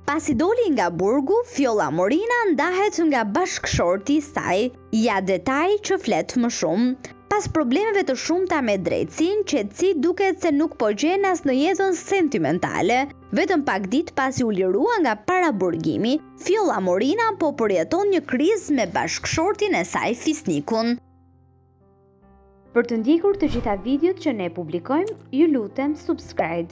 Pasi doli nga burgu, Fjolla Morina ndahet nga bashkeshorti i saj, ja detaj që flet më shumë. Pas problemeve të shumta me drejtsin, qetësi duket se nuk po gjen as në jetën sentimentale. Vetëm pak ditë pasi u lirua nga paraburgimi, Fjolla Morina po përjeton një krizë me bashkeshortin e saj Fisnikun. Për të ndjekur të gjitha videot që ne publikojmë, ju lutem subscribe.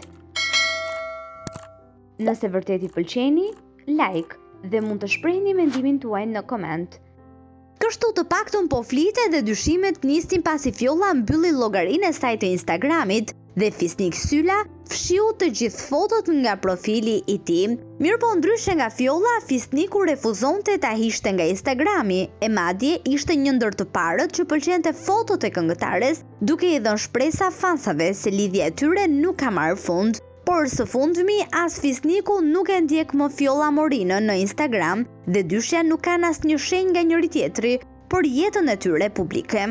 Nëse vërtet i pëlqeni, like dhe mund të shprehni mendimin tuaj në koment. Kështu të paktën po flite dhe dyshimet nisnin pasi Fjolla mbylli llogarinë e saj të Instagramit dhe Fisnik Syla fshiu të gjithë fotot nga profili i tij. Mirëpo ndryshe nga Fjolla, Fisniku refuzonte ta hiqte nga Instagrami, e madje ishte një ndër të parët që pëlqente fotot e këngëtares, duke i dhënë shpresa fansave se lidhja e tyre nuk ka marrë fund. Por së fundmi, as Fisniku nuk e ndjek më Fjolla Morinën në Instagram dhe dyshja nuk kanë asnjë shenjë nga njëri tjetri, por jetën e tyre publike.